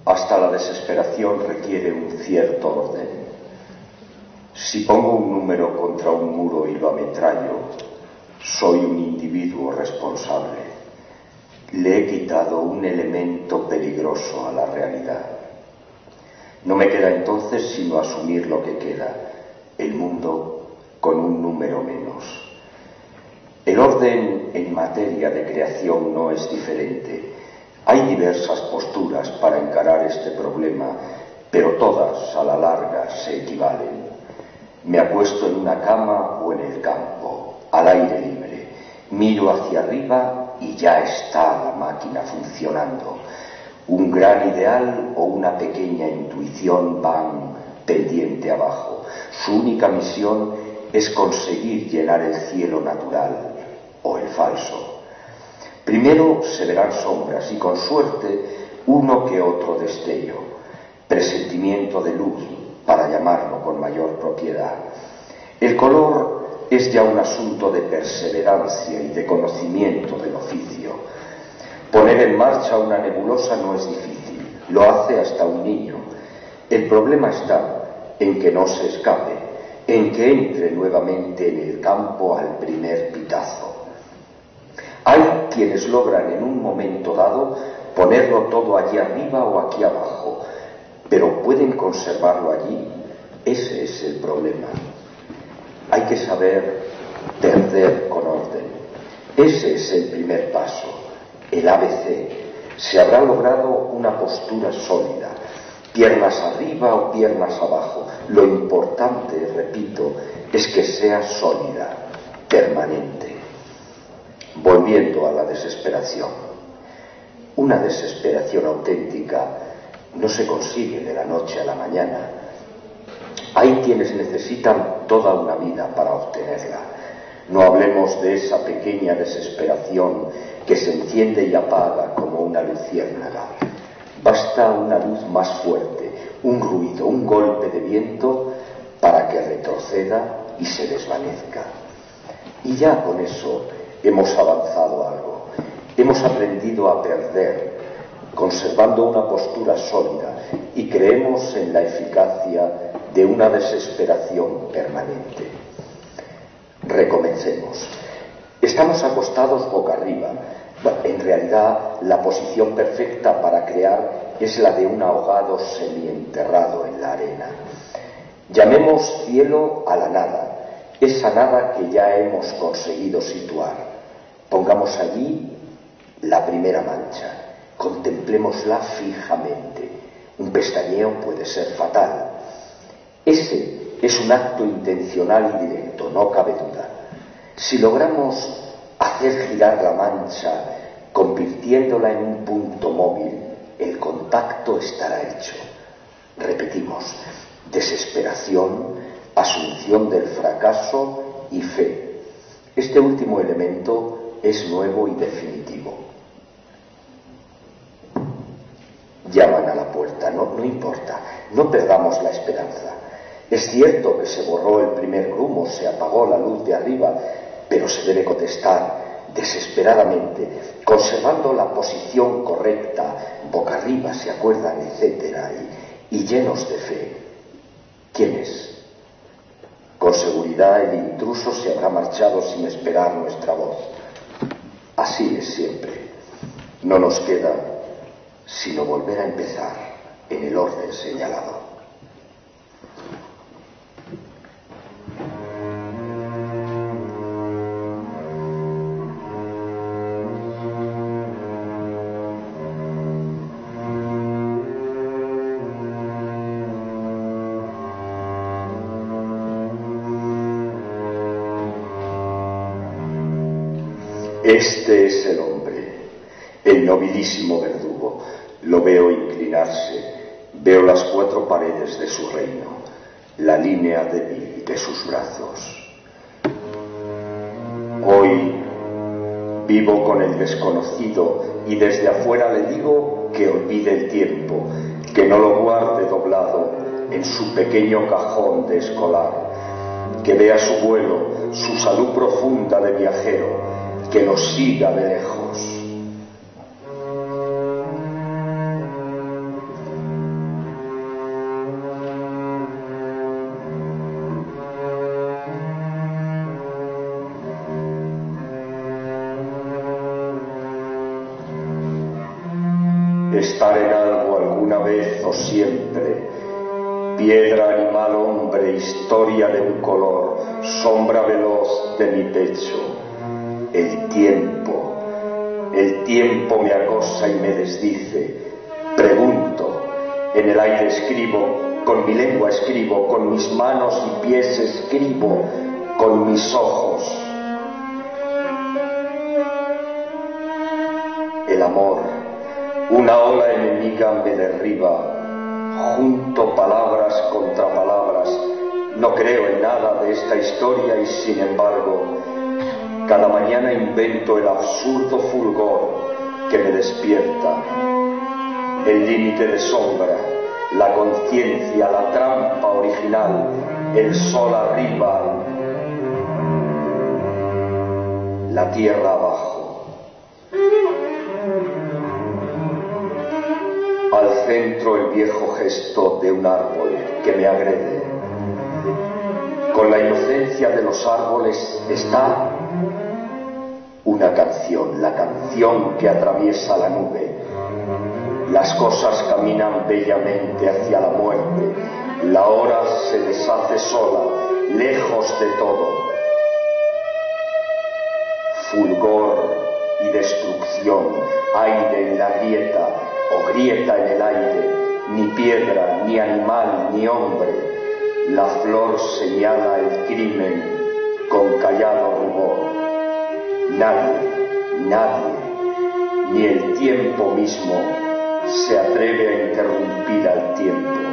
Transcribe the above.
Hasta la desesperación requiere un cierto orden. Si pongo un número contra un muro y lo ametrallo, soy un individuo responsable. Le he quitado un elemento peligroso a la realidad. No me queda entonces sino asumir lo que queda, el mundo con un número menos. El orden en materia de creación no es diferente. Hay diversas posturas para encarar este problema, pero todas a la larga se equivalen. Me acuesto en una cama o en el campo, al aire libre, miro hacia arriba y ya está la máquina funcionando. Un gran ideal o una pequeña intuición van pendiente abajo. Su única misión es conseguir llenar el cielo natural o el falso. Primero se verán sombras y con suerte uno que otro destello, presentimiento de luz, para llamarlo con mayor propiedad. El color es ya un asunto de perseverancia y de conocimiento del oficio. Poner en marcha una nebulosa no es difícil, lo hace hasta un niño. El problema está en que no se escape, en que entre nuevamente en el campo al primer pitazo. Hay quienes logran en un momento dado ponerlo todo allí arriba o aquí abajo, pero ¿pueden conservarlo allí? Ese es el problema. Hay que saber perder con orden. Ese es el primer paso, el ABC. Se habrá logrado una postura sólida, piernas arriba o piernas abajo. Lo importante, repito, es que sea sólida, permanente. Volviendo a la desesperación. Una desesperación auténtica no se consigue de la noche a la mañana. Hay quienes necesitan toda una vida para obtenerla. No hablemos de esa pequeña desesperación que se enciende y apaga como una luciérnaga. Basta una luz más fuerte, un ruido, un golpe de viento para que retroceda y se desvanezca. Y ya con eso hemos avanzado algo. Hemos aprendido a perder, conservando una postura sólida, y creemos en la eficacia de una desesperación permanente. Recomencemos. Estamos acostados boca arriba. En realidad, la posición perfecta para crear es la de un ahogado semienterrado en la arena. Llamemos cielo a la nada, esa nada que ya hemos conseguido situar. Pongamos allí la primera mancha, contemplémosla fijamente. Un pestañeo puede ser fatal. Ese es un acto intencional y directo, no cabe duda. Si logramos hacer girar la mancha, convirtiéndola en un punto móvil, el contacto estará hecho. Repetimos, desesperación, asunción del fracaso y fe. Este último elemento es nuevo y definitivo. Llaman a la puerta, no importa, no perdamos la esperanza. Es cierto que se borró el primer grumo, se apagó la luz de arriba, pero se debe contestar desesperadamente, conservando la posición correcta, boca arriba, ¿se acuerdan?, etcétera, y llenos de fe. ¿Quién es? Con seguridad el intruso se habrá marchado sin esperar nuestra voz. Así es siempre. No nos queda sino volver a empezar en el orden señalado. Este es el hombre, el nobilísimo verdugo. Lo veo inclinarse, veo las cuatro paredes de su reino, la línea débil de sus brazos. Hoy vivo con el desconocido y desde afuera le digo que olvide el tiempo, que no lo guarde doblado en su pequeño cajón de escolar, que vea su vuelo, su salud profunda de viajero, que nos siga de lejos. estar en algo alguna vez o siempre, piedra, animal, hombre, historia de un color, sombra veloz de mi pecho. El tiempo me acosa y me desdice. Pregunto, en el aire escribo, con mi lengua escribo, con mis manos y pies escribo, con mis ojos. El amor, una ola enemiga me derriba. Junto palabras contra palabras, no creo en nada de esta historia y sin embargo, cada mañana invento el absurdo fulgor que me despierta. El límite de sombra, la conciencia, la trampa original, el sol arriba, la tierra abajo. Al centro el viejo gesto de un árbol que me agrede. Con la inocencia de los árboles está una canción, la canción que atraviesa la nube. Las cosas caminan bellamente hacia la muerte. La hora se deshace sola, lejos de todo. Fulgor y destrucción, aire en la grieta, o grieta en el aire, ni piedra, ni animal, ni hombre. La flor señala el crimen con callado rubor. Nadie, ni el tiempo mismo se atreve a interrumpir al tiempo.